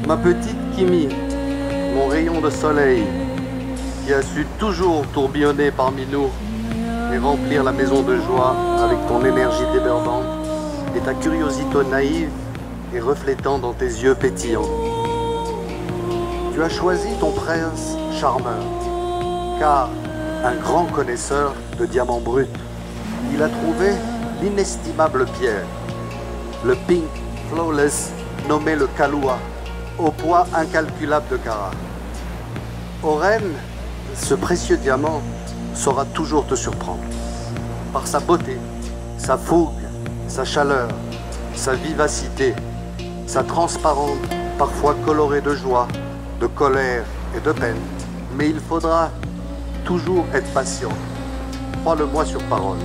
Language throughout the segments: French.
Ma petite Kimi, mon rayon de soleil, qui a su toujours tourbillonner parmi nous et remplir la maison de joie avec ton énergie débordante et ta curiosité naïve et reflétant dans tes yeux pétillants. Tu as choisi ton prince charmeur, car un grand connaisseur de diamants bruts, il a trouvé l'inestimable pierre, le pink flawless nommé le Kahlua, au poids incalculable de carats. Oren, ce précieux diamant saura toujours te surprendre. Par sa beauté, sa fougue, sa chaleur, sa vivacité, sa transparence parfois colorée de joie, de colère et de peine. Mais il faudra toujours être patient. Crois-le-moi sur parole.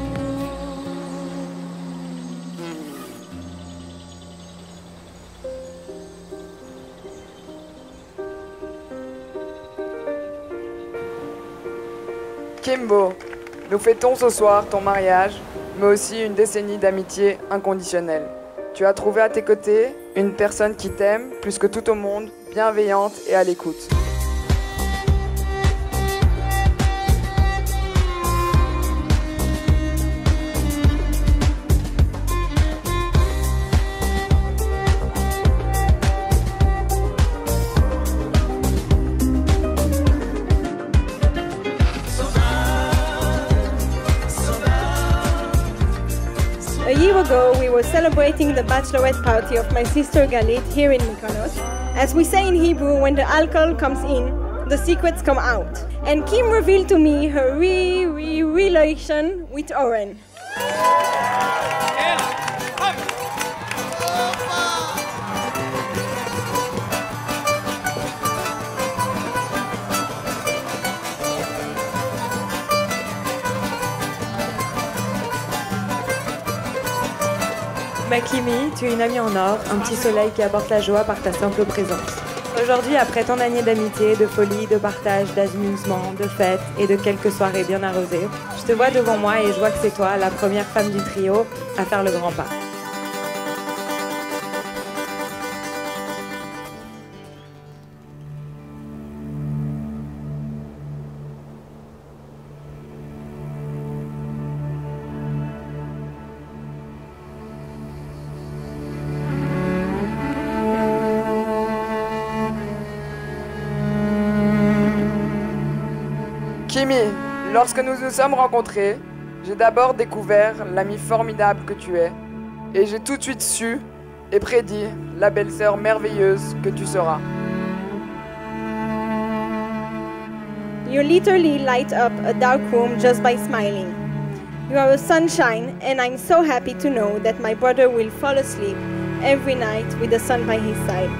Kimbo, nous fêtons ce soir ton mariage, mais aussi une décennie d'amitié inconditionnelle. Tu as trouvé à tes côtés une personne qui t'aime plus que tout au monde, bienveillante et à l'écoute. A year ago, we were celebrating the bachelorette party of my sister Galit here in Mykonos. As we say in Hebrew, when the alcohol comes in, the secrets come out. And Kim revealed to me her relation with Oren. Ma Kimi, tu es une amie en or, un petit soleil qui apporte la joie par ta simple présence. Aujourd'hui, après tant d'années d'amitié, de folie, de partage, d'amusement, de fêtes et de quelques soirées bien arrosées, je te vois devant moi et je vois que c'est toi, la première femme du trio, à faire le grand pas. Kimi, lorsque nous nous sommes rencontrés, j'ai d'abord découvert l'amie formidable que tu es, et j'ai tout de suite su et prédit la belle-sœur merveilleuse que tu seras. You literally light up a dark room just by smiling. You are a sunshine, and I'm so happy to know that my brother will fall asleep every night with the sun by his side.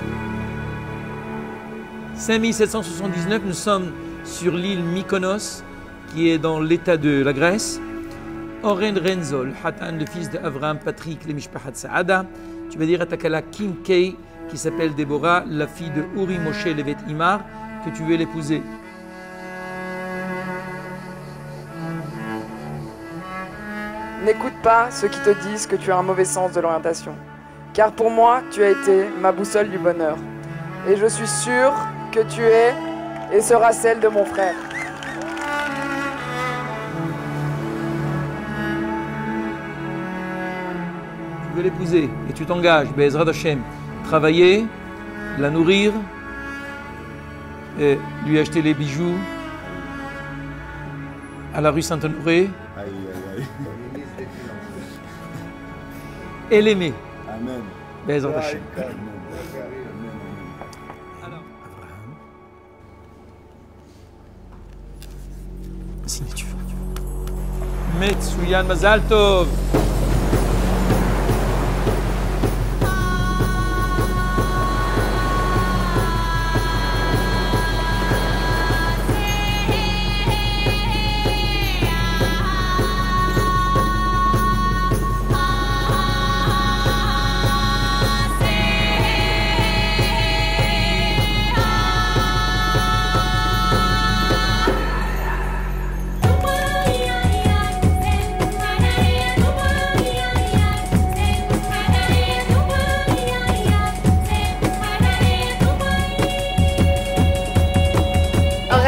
5779, nous sommes sur l'île Mykonos, qui est dans l'état de la Grèce. Oren Renzol, Hatan, le fils d'Avraham Patrick, le Mishpahat Saada. Tu vas dire à ta Kala Kim Kay, qui s'appelle Déborah, la fille de Uri Moshe Levet Imar, que tu veux l'épouser. N'écoute pas ceux qui te disent que tu as un mauvais sens de l'orientation. Car pour moi, tu as été ma boussole du bonheur. Et je suis sûre que tu es et seras celle de mon frère. Tu veux l'épouser et tu t'engages, Be'ezrat Hashem, travailler, la nourrir, et lui acheter les bijoux à la rue Saint-Honoré. Et l'aimer. Amen. Be'ezrat Hashem. Signature. Metsuyan Mazal Tov.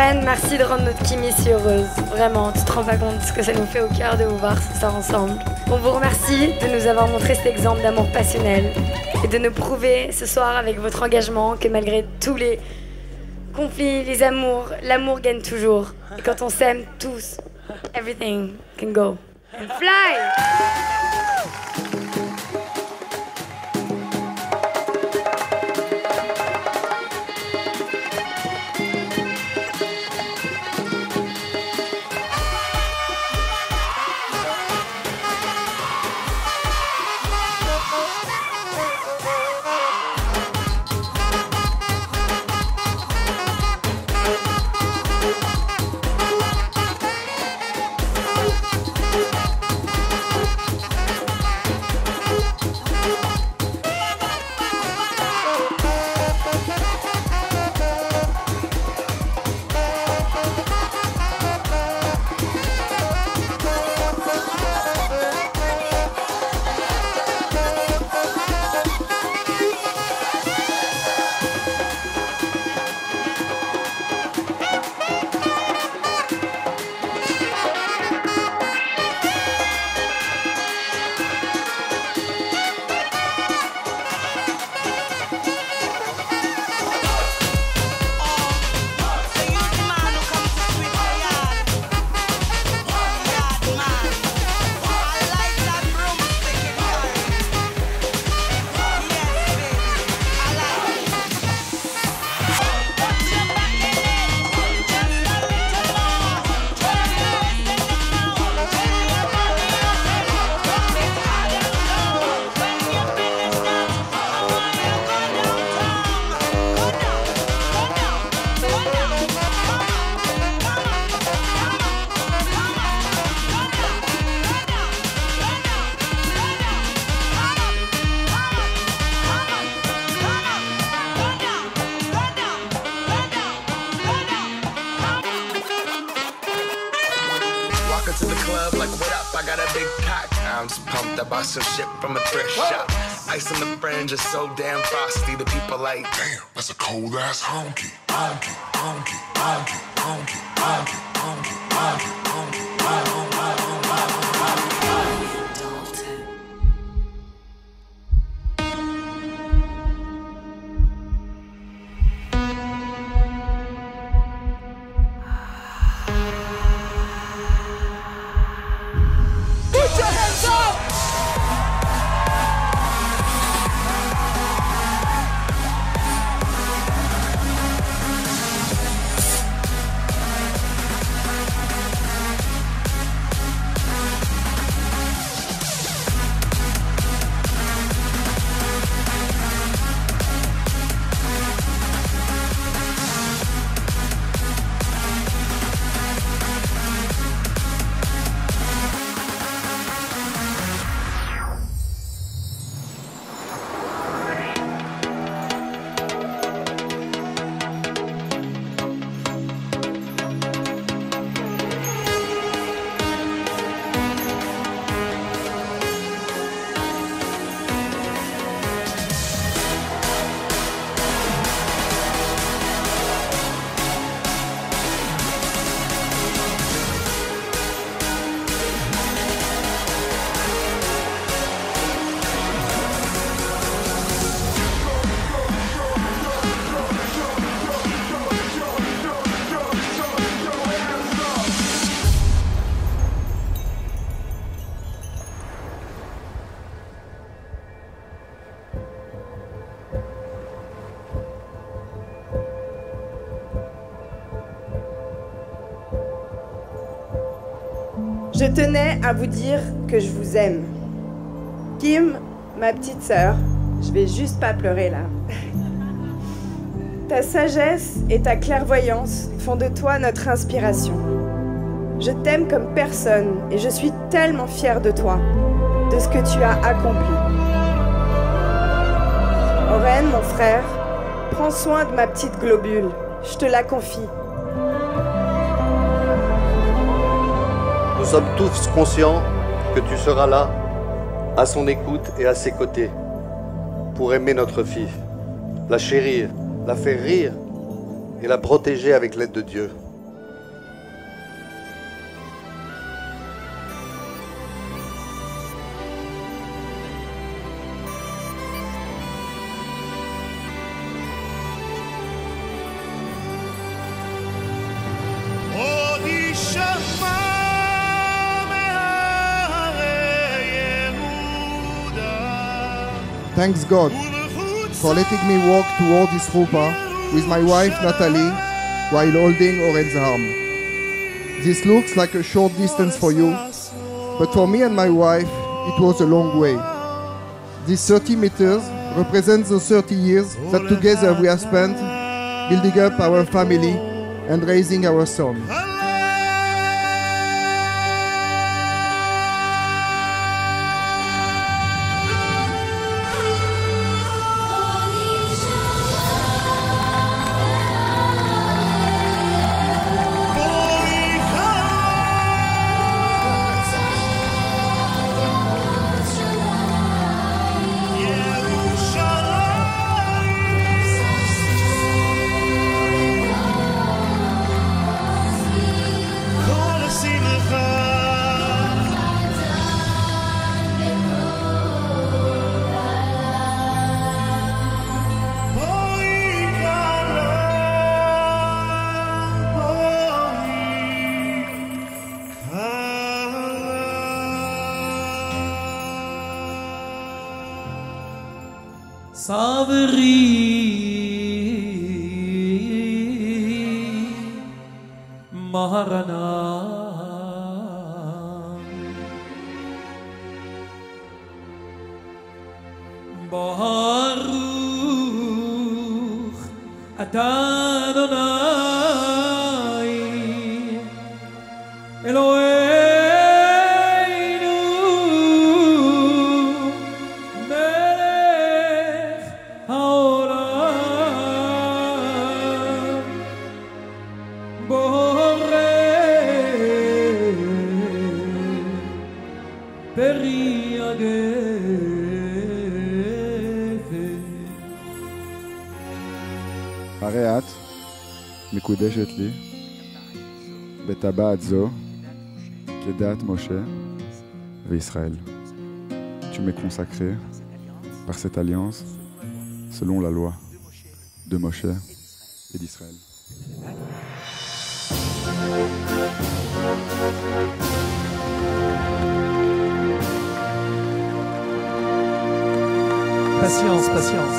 Oren, merci de rendre notre Kimi si heureuse. Vraiment, tu te rends pas compte de ce que ça nous fait au cœur de vous voir ce soir ensemble. On vous remercie de nous avoir montré cet exemple d'amour passionnel et de nous prouver ce soir avec votre engagement que malgré tous les conflits, les amours, l'amour gagne toujours. Et quand on s'aime tous, everything can go and fly! Some shit from a thrift shop. Ice on the fringe is so damn frosty. The people like, damn, that's a cold ass honky. Honky, honky, honky, honky, honky, honky, honky, honky, Put your hands up! Je tenais à vous dire que je vous aime. Kim, ma petite sœur, je vais juste pas pleurer là. Ta sagesse et ta clairvoyance font de toi notre inspiration. Je t'aime comme personne et je suis tellement fière de toi, de ce que tu as accompli. Oren, mon frère, prends soin de ma petite globule, je te la confie. Nous sommes tous conscients que tu seras là, à son écoute et à ses côtés, pour aimer notre fille, la chérir, la faire rire et la protéger avec l'aide de Dieu. Thanks God for letting me walk toward this chuppah with my wife Natalie while holding Oren's arm. This looks like a short distance for you, but for me and my wife, it was a long way. These 30 meters represents the 30 years that together we have spent building up our family and raising our son. Savri Maharana Baruch Atah Adonai Eloheinu Melech Haolam Borei Peri הרי את מקודשת לי בטבעת זו כדעת משה וישראל. Tu m'es consacré par cette alliance selon la loi de Moshe et d'Israël. Patience, patience.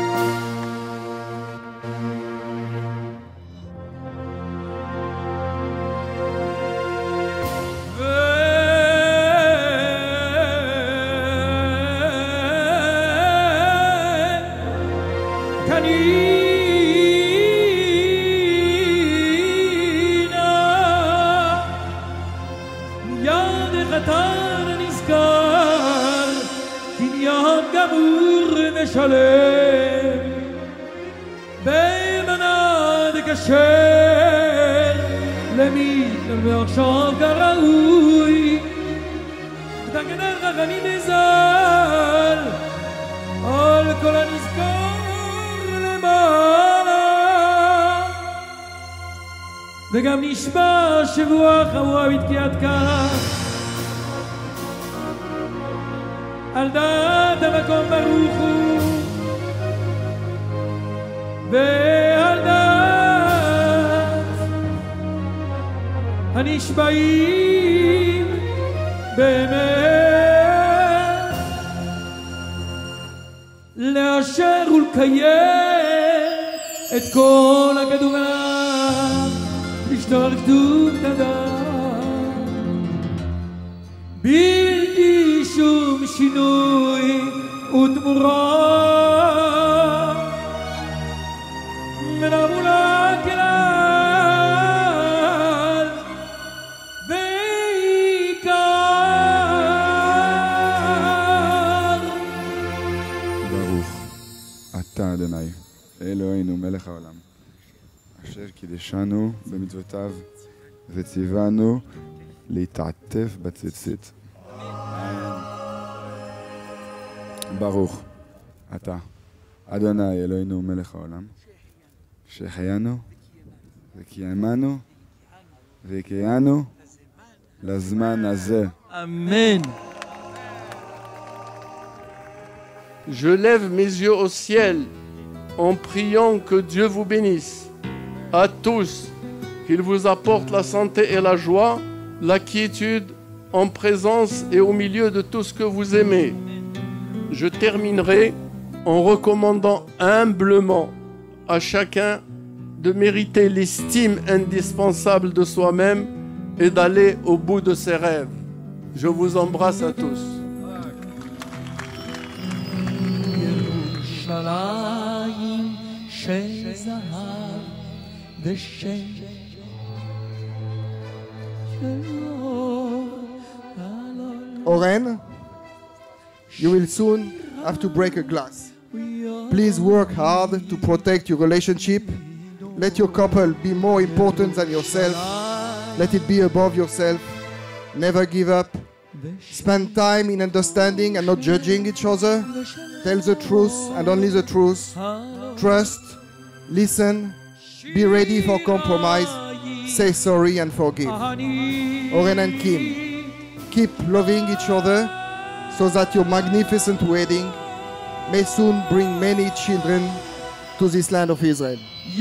שלם באמונה דקשר למי ועכשיו כראוי ותגנר רחמים נזל על כל הנזכר למעלה וגם נשבע שבוע חבורה בתקיעת כך על דעת המקום ברוך הוא ועל דעת הנשבעים באמת לאשר ולקיים את כל הכתוב עליו לשתור כתוב תדם בלתי שום שינוי ותמורה ונעמולה כלל ועיקר ברוך אתה אדוני אלוהינו מלך העולם אשר קידשנו במצוותיו וציוונו להתעטף בציצית. ברוך אתה אדוני אלוהינו מלך העולם שהחיינו וקיימנו והקיינו לזמן הזה. אמן. Je lève mes yeux au ciel en priant que Dieu vous bénisse, à tous, qu'il vous apporte la santé et la joie, la quiétude en présence et au milieu de tout ce que vous aimez. Je terminerai en recommandant humblement à chacun de mériter l'estime indispensable de soi-même et d'aller au bout de ses rêves. Je vous embrasse à tous. Oren, you will soon have to break a glass. Please work hard to protect your relationship. Let your couple be more important than yourself. Let it be above yourself. Never give up. Spend time in understanding and not judging each other. Tell the truth and only the truth. Trust. Listen. Be ready for compromise. Say sorry and forgive. Oren and Kim, keep loving each other so that your magnificent wedding may soon bring many children to this land of Israel.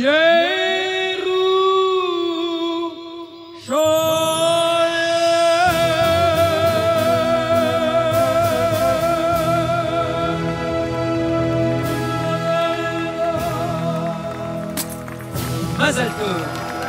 Mazal tov.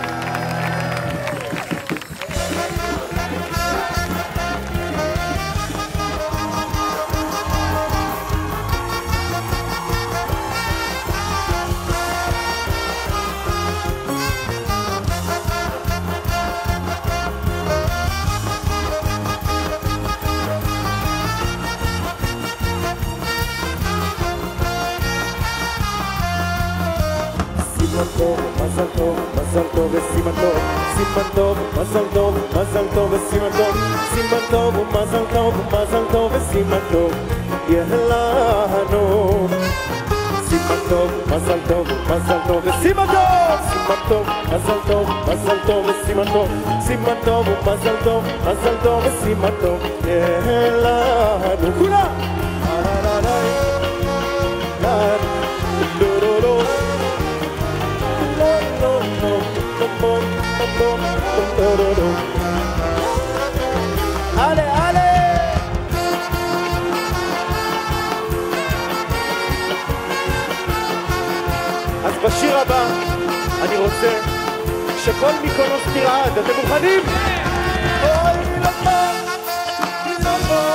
Mazal tov, mazal tov וסימן טוב, סימן טוב, מזל טוב, מזל טוב וסימן טוב, סימן טוב ומזל טוב, מזל טוב וסימן טוב, יהיה לנו. סימן טוב, מזל טוב, מזל טוב וסימן טוב, סימן טוב, מזל טוב, מזל טוב וסימן טוב, סימן טוב ומזל טוב, מזל טוב וסימן טוב, יהיה לנו. כולם! Allez, allez! אז בשיר הבא אני רוצה שכל מיקונוס תרעד. אתם מוכנים? אוי, לא פה, לא פה.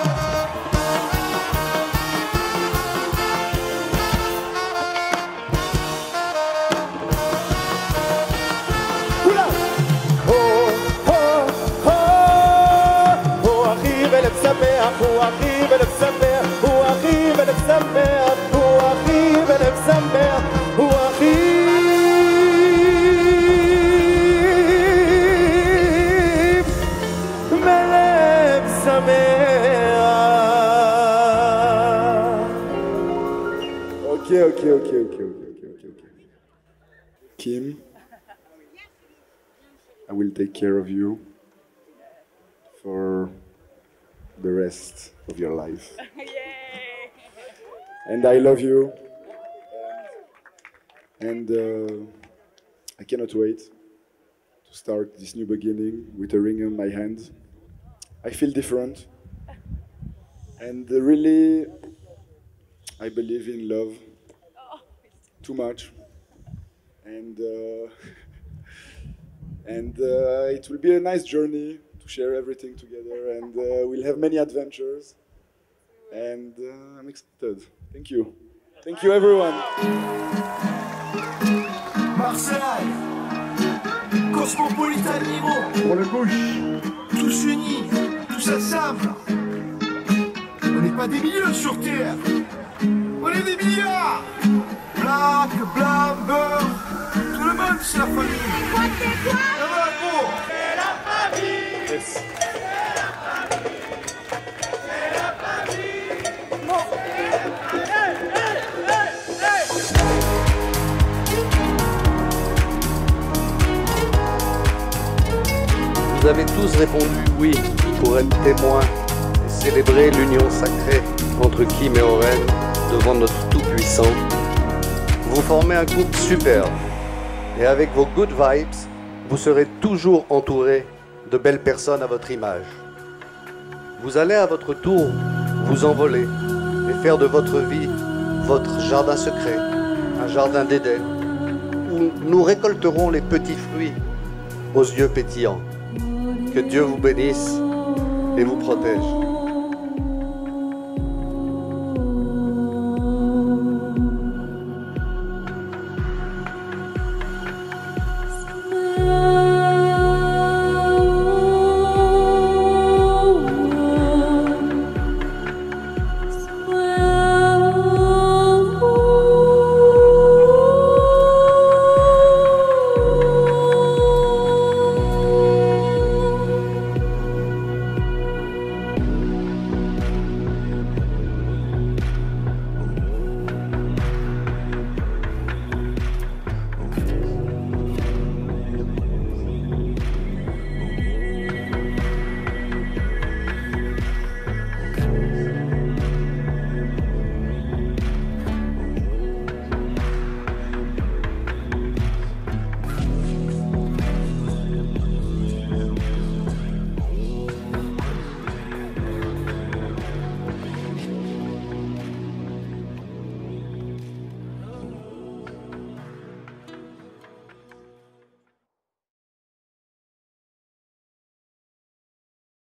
הוא אחי ולב שמח, הוא אחי ולב שמח, הוא אחי ולב שמח, הוא אחי ולב שמח. Okay. Kim, I will take care of you for the rest of your life. And I love you. And I cannot wait to start this new beginning with a ring on my hand. I feel different. And really, I believe in love too much. And it will be a nice journey to share everything together, and we'll have many adventures. And I'm excited. Thank you. Thank you, everyone. Marseille, cosmopolitan niveau. Pour le bouche. Tous unis, tous ensemble. On n'est pas des milieux sur Terre. On est des milliards. Black, blanc, beurre. Tout le monde, c'est la famille. C'est la famille. Yes. Vous avez tous répondu oui pour être témoin et célébrer l'union sacrée entre Kim et Oren devant notre Tout-Puissant. Vous formez un couple superbe et avec vos good vibes, vous serez toujours entouré de belles personnes à votre image. Vous allez à votre tour vous envoler et faire de votre vie votre jardin secret, un jardin d'Éden, où nous récolterons les petits fruits aux yeux pétillants. Que Dieu vous bénisse et vous protège.